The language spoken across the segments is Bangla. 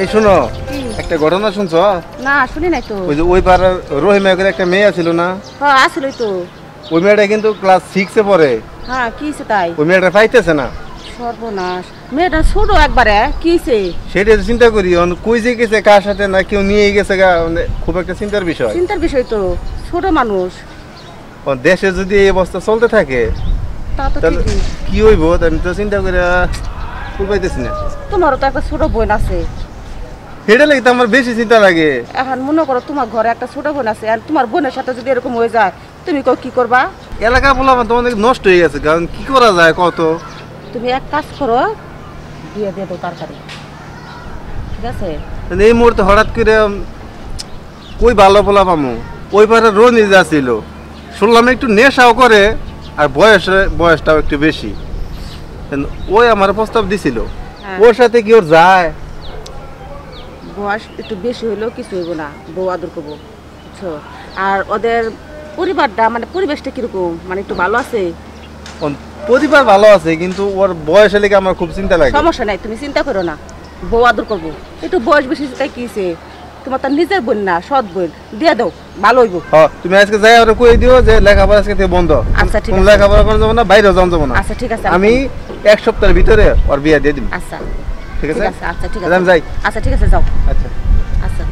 এই শোনো, একটা ঘটনা শুনছো? না শুনি নাই তো। ওই যে ওই পাড়ার রহিমা করে একটা মেয়ে ছিল না? হ্যাঁ আসলেই তো। ওই মেয়েটা কিন্তু ক্লাস 6 এ পড়ে। হ্যাঁ কি হইছে তাই? ওই মেয়েটা পাইতেছে না। সর্বনাশ, মেয়েটা ছোট একবারে, কি হইছে? সেটা চিন্তা করি, কই যে গেছে, কার সাথে, না কেউ নিয়ে গেছে, খুব একটা চিন্তার বিষয়। চিন্তার বিষয় তো, ছোট মানুষ। দেশে যদি এই অবস্থা চলতে থাকে তাহলে কি হইব? আমি তো চিন্তা করে পাইতেছি না। তোমারও তো একটা ছোট বোন আছে। সেটা লাগে তো আমার বেশি চিন্তা লাগে। এখন মনে করো তোমার ঘরে একটা ছোট বোন আছে, আর তোমার বোনের সাথে যদি এরকম হয়ে যায়, তুমি কি করবা? এলাকা বললাম তোমার নষ্ট হয়ে গেছে, কারণ কি করা যায় কত? তুমি এক কাজ করো, বিয়ে দিয়ে দাও তাড়াতাড়ি, ঠিক আছে? এই মুহূর্তে হঠাৎ করে কই ভালো বলা পামু? ওই পারে রনি যা ছিল, শুনলাম একটু নেশাও করে, আর বয়সটাও একটু বেশি। ওই আমার প্রস্তাব দিছিল, ওর সাথে কি ওর যায়? বয়স একটু বেশি হইলেও কিছু হইব না, বউ আদর করবো, বুঝছো? আর ওদের পরিবারটা, মানে পরিবেশটা কিরকম, মানে একটু ভালো আছে? পরিবার ভালো আছে, কিন্তু ওর বয়স লেগে আমার খুব চিন্তা লাগে। সমস্যা নাই, তুমি চিন্তা করো না, বউ আদর করবো। একটু বয়স বেশি তাই কিছে, তোমার তার নিজের বোন না, সৎ বোন, দিয়ে দাও, ভালো হইব। তুমি আজকে যাই ওরা কই দিও যে লেখাপড়া আজকে থেকে বন্ধ। আচ্ছা ঠিক আছে, লেখাপড়া করা যাবে না, বাইরেও যাওয়া না। আচ্ছা ঠিক আছে, আমি এক সপ্তাহের ভিতরে ওর বিয়ে দিয়ে দিব। আচ্ছা ঠিক আছে, আচ্ছা ঠিক আছে, আমি যাই। আচ্ছা ঠিক আছে, যাও। আচ্ছা আচ্ছা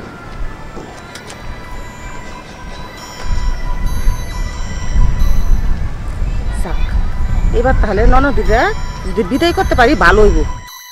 এবার তাহলে ননদিরা যদি বিদায় করতে পারি ভালো হইব।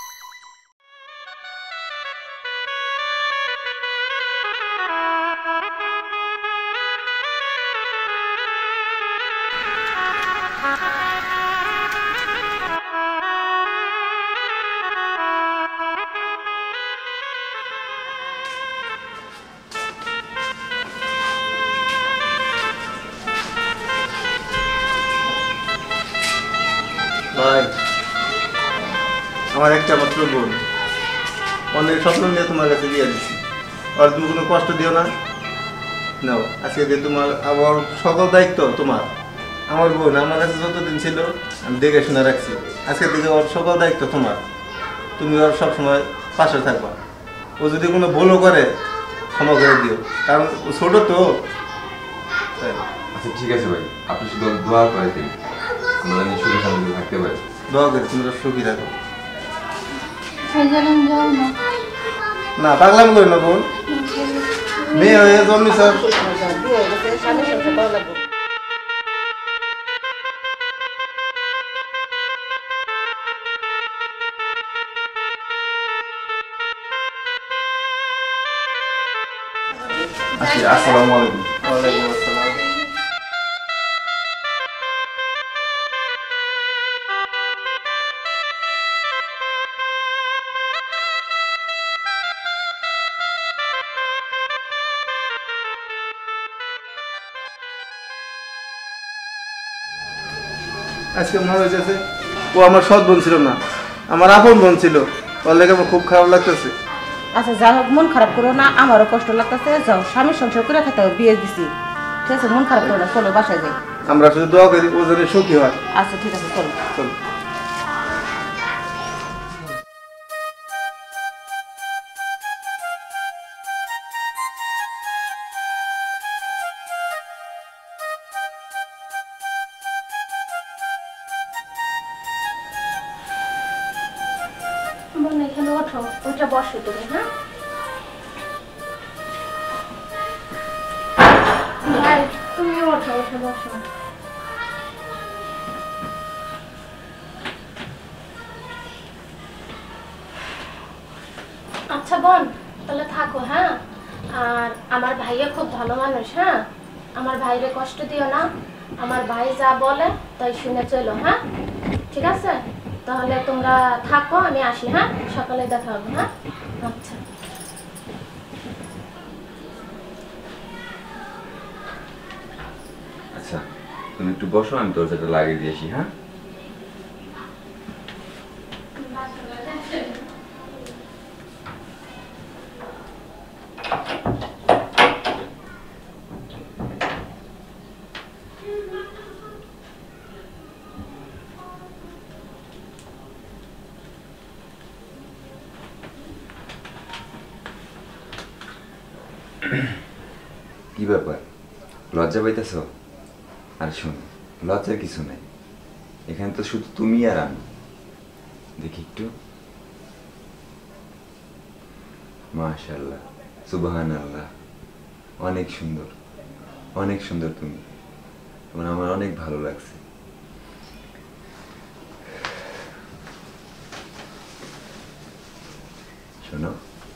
ভাই, আমার একটা মাত্র বোন, অনেক স্বপ্ন নিয়ে তোমার কাছে বিয়ে দিচ্ছি। আর তুমি কোনো কষ্ট দিও না। নাও, আজকে দিয়ে তোমার আবার সকল দায়িত্ব তোমার। আমার বোন আমার কাছে যতদিন ছিল আমি দেখে শুনে রাখছি, আজকে থেকে ওর সকল দায়িত্ব তোমার। তুমি ওর সবসময় পাশে থাকবা। ও যদি কোনো ভুলও করে ক্ষমা করে দিও, কারণ ও ছোট তো। আচ্ছা ঠিক আছে ভাই, আপনি শুধু দোয়া করে দিন, আমরা সুখে শান্তিতে থাকতে পারি। দোয়া করে তোমরা সুখী থাকো। না পাগলাম করি না বোন, মেয়ে হয়ে জন্মি স্যার। আসসালামু আলাইকুম। ওয়ালাইকুম আসসালাম। আজকে মনে হয়েছে ও আমার সৎ বোন ছিল না, আমার আপন বোন ছিল। ওর লেগে আমার খুব খারাপ লাগতেছে। আচ্ছা যা হোক, মন খারাপ করো না, আমারও কষ্ট লাগতেছে। যাও, স্বামীর সংসার করে থাকতে বিয়ে দিছি, ঠিক আছে? মন খারাপ করো না, চলো বাসায় যাই। আমরা শুধু দোয়া করি ও যেন সুখী হয়। আচ্ছা ঠিক আছে, চলো চলো। এখানে ওঠো, ওইটা বসো তুমি। হ্যাঁ ভাই, তুমি ওঠো, ওঠে বসো। আচ্ছা বোন, তাহলে থাকো। হ্যাঁ, আর আমার ভাইয়া খুব ভালো মানুষ। হ্যাঁ, আমার ভাইরে কষ্ট দিও না, আমার ভাই যা বলে তাই শুনে চলো। হ্যাঁ ঠিক আছে, তাহলে তোমরা থাকো, আমি আসি। হ্যাঁ, সকালে দেখা হবে। হ্যাঁ আচ্ছা। আচ্ছা তুমি একটু বসো, আমি দরজাটা লাগিয়ে দিয়ে আসি। হ্যাঁ কি ব্যাপার, লজ্জা পাইতেছ? আর শুন, লজ্জার কিছু নাই, এখানে তো শুধু তুমি আর আমি। দেখি একটু। মাশাআল্লাহ, সুবহানাল্লাহ, অনেক সুন্দর, অনেক সুন্দর তুমি। তোমার আমার অনেক ভালো লাগছে। শোনো,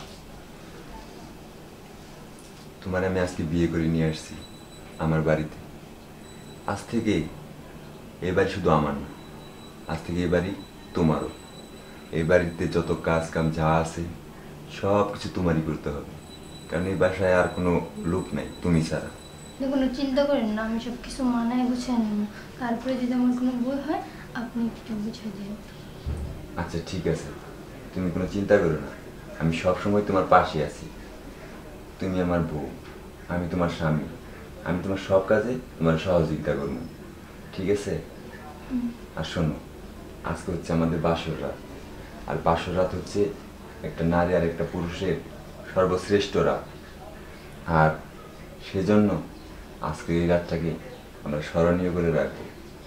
তোমার আমি আজকে বিয়ে করে নিয়ে আসছি আমার বাড়িতে। আজ থেকে এই বাড়ি শুধু আমার না, আজ থেকে এই বাড়ি তোমারও। এই বাড়িতে যত কাজ কাম যা আছে সব কিছু তোমারই করতে হবে, কারণ এই বাসায় আর কোনো লোক নাই তুমি ছাড়া। কোনো চিন্তা করেন না, আমি সব কিছু মানায় গুছিয়ে নেব। তারপরে যদি আমার কোনো ভুল হয় আপনি একটু বুঝিয়ে দিন। আচ্ছা ঠিক আছে, তুমি কোনো চিন্তা করো না, আমি সব সময় তোমার পাশে আছি। তুমি আমার বউ, আমি তোমার স্বামী, আমি তোমার সব কাজে তোমার সহযোগিতা করব, ঠিক আছে? আর শোনো, আজকে হচ্ছে আমাদের বাসর রাত, আর বাসর রাত হচ্ছে একটা নারী আর একটা পুরুষের সর্বশ্রেষ্ঠ রাত। আর সেজন্য আজকে এই রাতটাকে আমরা স্মরণীয় করে রাখবো।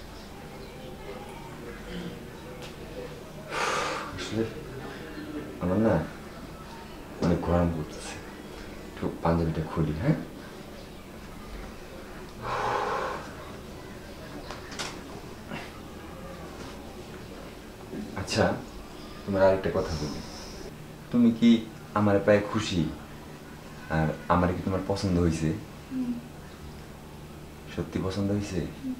আসলে আমার না অনেক গরম করতেছে, একটু পাঞ্জাবিটা খুলি। হ্যাঁ, আচ্ছা তোমার আরেকটা কথা বলি, তুমি কি আমার প্রায় খুশি? আর আমার কি তোমার পছন্দ হয়েছে? সত্যি পছন্দ হয়েছে?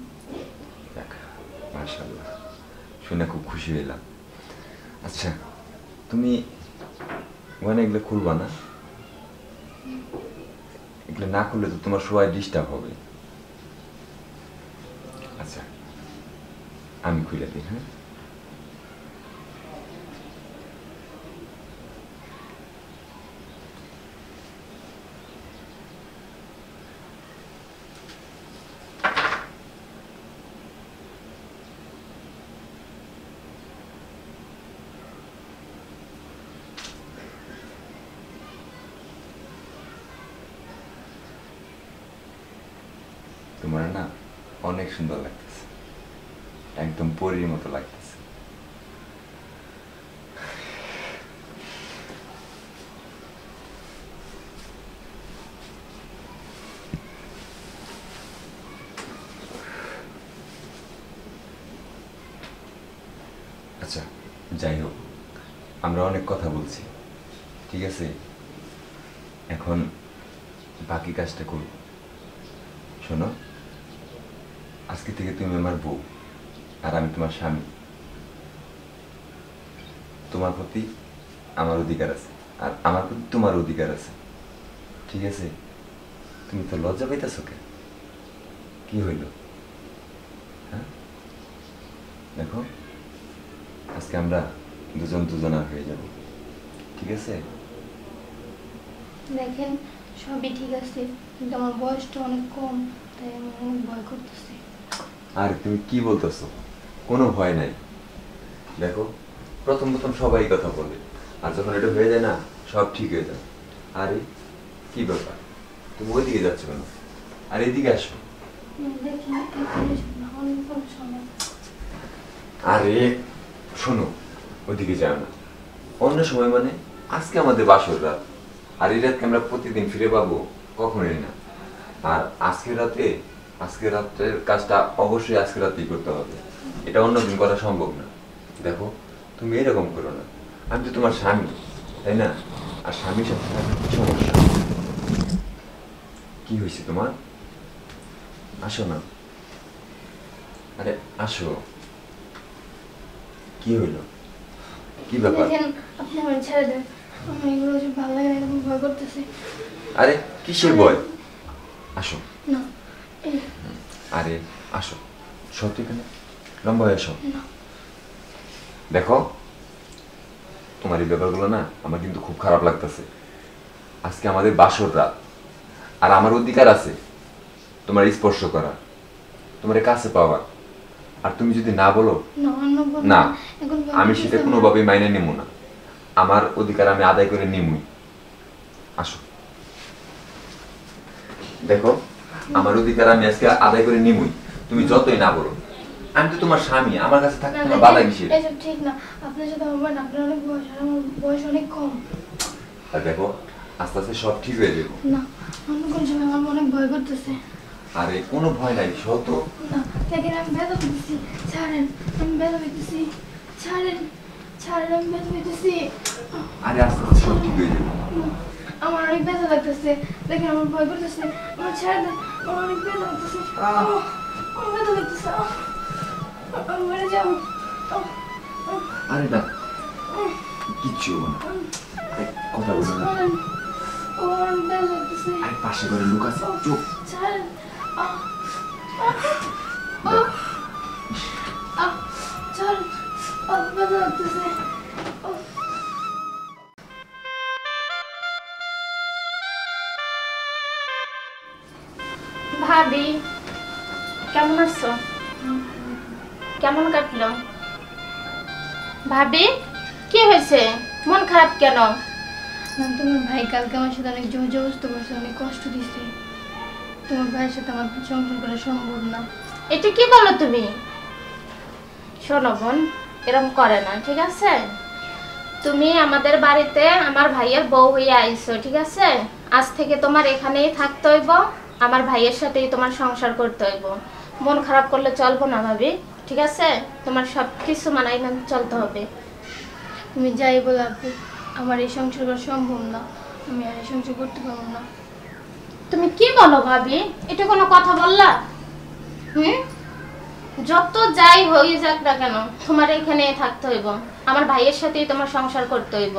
মাশাআল্লাহ, শুনে খুব খুশি হইলাম। আচ্ছা তুমি ওখানে এগুলো খুলবা না? এগুলো না খুললে তো তোমার সবাই ডিস্টার্ব হবে। আচ্ছা আমি খুলে দিই। হ্যাঁ, তোমার না অনেক সুন্দর লাগতেছে, একদম পরীর মতো লাগতেছে। আচ্ছা যাই হোক, আমরা অনেক কথা বলছি, ঠিক আছে? এখন বাকি কাজটা করব। শোনো, আজকে থেকে তুমি আমার বউ আর আমি তোমার স্বামী। তোমার প্রতি আমার অধিকার আছে আর আমার প্রতি তোমার অধিকার আছে, ঠিক আছে? তুমি তো লজ্জা পাইতেছো কেন? কি হইল? হ্যাঁ, দেখো আজকে আমরা দুজন দুজনা হয়ে যাব, ঠিক আছে? দেখেন সবই ঠিক আছে, কিন্তু আমার বয়সটা অনেক কম, তাই আমি অনেক ভয় করতেছি। আর তুমি কি বলতেছো? কোনো ভয় নাই। দেখো প্রথম প্রথম সবাই কথা বলে, আর যখন এটা হয়ে যায় না সব ঠিক হয়ে যায়। আরে কি ব্যাপার, তুমি ওইদিকে যাচ্ছ কেন? আর এদিকে আসো। দেখেন এখানে অনেক সময়। আরে শোনো, ওইদিকে যাও না। অন্য সময় মানে আজকে আমাদের বাসর রাত, আর এই রাতকে আমরা প্রতিদিন ফিরে পাবো কখনোই না। আর আজকের রাতের কাজটা অবশ্যই আজকে রাতেই করতে হবে, এটা অন্যদিন করা সম্ভব না। দেখো তুমি এরকম করো না, আমি তো তোমার স্বামী, তাই না? আর স্বামীর সাথে থাকলে কি সমস্যা? কি হয়েছে তোমার? আসো না, আরে আসো। কি হইল? কি ব্যাপার? দেখেন আপনি আমার ছেড়ে দেন, আমি এগুলো যে ভালো লাগে না, এরকম ভয় করতেছি। আরে কিসের ভয়? আসো না। আরে আসো, সত্যি কেন লম্বা হয়ে এসো। না। দেখো তোমার এই ব্যাপারগুলো না আমার কিন্তু খুব খারাপ লাগতেছে। আজকে আমাদের বাসর রাত, আর আমার অধিকার আছে তোমার স্পর্শ করা, তোমার কাছে পাওয়া। আর তুমি যদি না বলো না, আমি সেটা কোনোভাবেই মাইনে নেব না। আমার অধিকার আমি আদায় করে নিমই। আসো দেখো আমার অধিকার আমি আজকে আদায় করে নিমুই, তুমি যতই না বলো। আমি তো তোমার স্বামী, আমার কাছে থাকতে তোমার বাধা কিসের? এসব ঠিক না, আপনার সাথে আমার বোন, আপনার অনেক বয়স আর আমার বয়স অনেক কম। আর দেখো আস্তে আস্তে সব ঠিক হয়ে যাবে। না, অন্য কোনো সময় আমার অনেক ভয় করতেছে। আরে কোনো ভয় নাই, সত। না, দেখেন আমি ব্যথা পেতেছি, ছাড়েন, আমি ব্যথা পেতেছি, ছাড়েন, ছাড়েন, আমি ব্যথা পেতেছি। আরে আস্তে আস্তে সব ঠিক হয়ে যাবে। আমার অনেক ব্যথা লাগতেছে, দেখেন আমার ভয় করতেছে, আমার ছেড়ে দেন, আমার অনেক ব্যথা লাগতেছে, আমার ব্যথা লাগতেছে, আমি মরে যাবো। আরে না, কিচ্ছু হবে না, কথা বলো না। ছাড়েন, আমার অনেক ব্যথা লাগতেছে। আরে পাশে করে লোক আছে, চুপ। ছাড়েন, ছাড়েন, ব্যথা লাগতেছে। ভাবি কেমন আছো? কেমন কাটলো? ভাবি কি হয়েছে, মন খারাপ কেন? না, তোমার ভাই কালকে আমার সাথে অনেক জোর জবরদস্ত করছে, অনেক কষ্ট দিচ্ছে। তোমার ভাইয়ের সাথে আমার সংসার করা সম্ভব না। এটা কি বলো তুমি? শোনো বোন, এরকম করে না, ঠিক আছে? তুমি আমাদের বাড়িতে আমার ভাইয়ের বউ হয়ে আইছো, ঠিক আছে? আজ থেকে তোমার এখানেই থাকতে হইব, আমার ভাইয়ের সাথেই তোমার সংসার করতে হইব। মন খারাপ করলে চলবো না ভাবি, ঠিক আছে? তোমার সব কিছু মানাই না চলতে হবে। তুমি যাই বলো আপু, আমার এই সংসার করা সম্ভব না, আমি আর এই সংসার করতে পারবো না। তুমি কি বলো ভাবি, এটা কোনো কথা বললা? যত যাই হয়ে যাক না কেন তোমার এখানে থাকতে হইব, আমার ভাইয়ের সাথেই তোমার সংসার করতে হইব।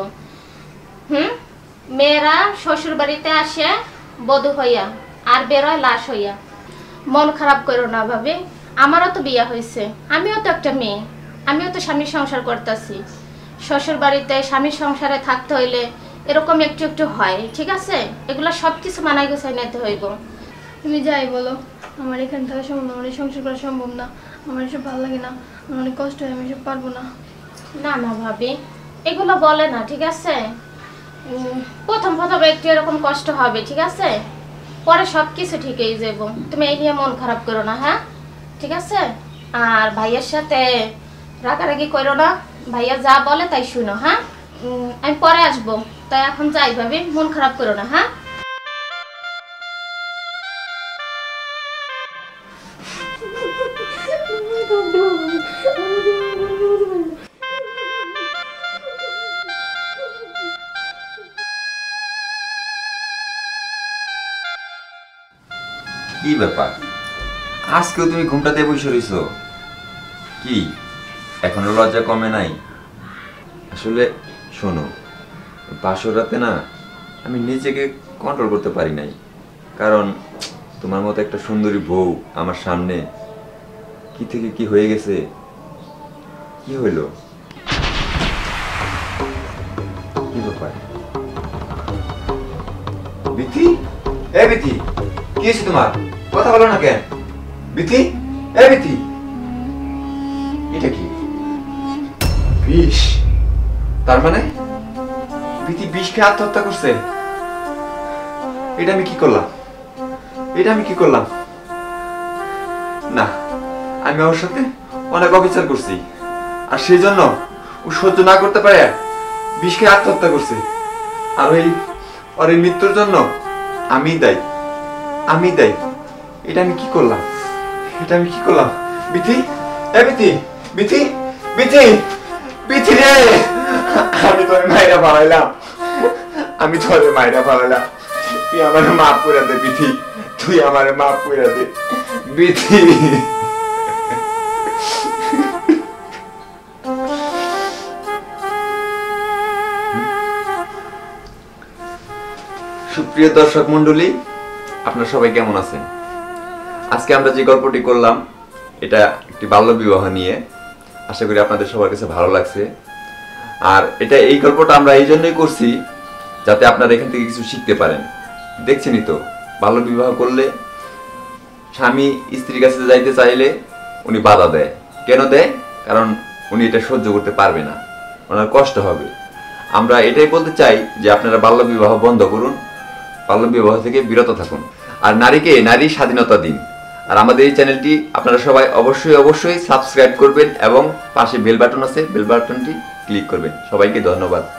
মেয়েরা শ্বশুর বাড়িতে আসে বধূ হইয়া আর বেরোয় লাশ হইয়া। মন খারাপ করো না ভাবি, আমারও তো বিয়ে হয়েছে, আমিও তো একটা মেয়ে, আমিও তো স্বামীর সংসার করতেছি। শ্বশুর বাড়িতে স্বামীর সংসারে থাকতে হইলে এরকম একটু একটু হয়, ঠিক আছে? এগুলো সব কিছু মানায় গুছাই নিতে হইব। তুমি যাই বলো, আমার এখানে থাকা সম্ভব না, আমার এই সংসার করা সম্ভব না, আমার এসব ভালো লাগে না, আমার অনেক কষ্ট হয়, আমি এসব পারবো না। না না ভাবি, এগুলো বলে না, ঠিক আছে? প্রথম প্রথম একটু এরকম কষ্ট হবে, ঠিক আছে? পরে সব কিছু ঠিক হয়ে যাব। তুমি এই নিয়ে মন খারাপ করো না, হ্যাঁ? ঠিক আছে? আর ভাইয়ের সাথে রাগারাগি করো না, ভাইয়া যা বলে তাই শুনো, হ্যাঁ? আমি পরে আসবো, তাই এখন যাই ভাবি, মন খারাপ করো না, হ্যাঁ? কি ব্যাপার, আজকেও তুমি ঘুমটাতে বসে রইছো? কি এখনো লজ্জা কমে নাই? আসলে শোনো, বাসর রাতে না আমি নিজেকে কন্ট্রোল করতে পারি নাই, কারণ তোমার মতো একটা সুন্দরী বউ আমার সামনে, কি থেকে কি হয়ে গেছে। কি হইল? কি ব্যাপার? বিথি, এ বিথি, কি হয়েছে তোমার? কথা বলো না কেন? বিথি, এ বিথি, এটা কি? বিষ? তার মানে বিথি বিষ খেয়ে আত্মহত্যা করছে? এটা আমি কি করলাম? এটা আমি কি করলাম? না, আমি ওর সাথে অনেক অবিচার করছি, আর সেই জন্য ও সহ্য না করতে পারে বিষ খেয়ে আত্মহত্যা করছে। আর ওর এই মৃত্যুর জন্য আমি দায়ী, আমি দায়ী। এটা আমি কি করলাম? এটা আমি কি করলাম? বিথি, এ বিথি, বিথি, বিথি, বিথি রে, আমি তোর মায়েরা ভালাইলাম, আমি তোর মায়েরা ভালাইলাম, তুই আমার মাফ করে দে বিথি, তুই আমার মাফ করে দে বিথি। সুপ্রিয় দর্শক মন্ডলী, আপনারা সবাই কেমন আছেন? আজকে আমরা যে গল্পটি করলাম এটা একটি বাল্য বিবাহ নিয়ে। আশা করি আপনাদের সবার কাছে ভালো লাগছে। আর এই গল্পটা আমরা এই জন্যই করছি যাতে আপনারা এখান থেকে কিছু শিখতে পারেন। দেখছেনই তো, বাল্য বিবাহ করলে স্বামী স্ত্রীর কাছে যাইতে চাইলে উনি বাধা দেয়। কেন দেয়? কারণ উনি এটা সহ্য করতে পারবে না, ওনার কষ্ট হবে। আমরা এটাই বলতে চাই যে আপনারা বাল্য বিবাহ বন্ধ করুন, বাল্য বিবাহ থেকে বিরত থাকুন। আর নারীকে নারী স্বাধীনতা দিন। আর আমাদের এই চ্যানেলটি আপনারা সবাই অবশ্যই সাবস্ক্রাইব করবেন এবং পাশে বেল বাটন আছে, বেল বাটনটি ক্লিক করবেন। সবাইকে ধন্যবাদ।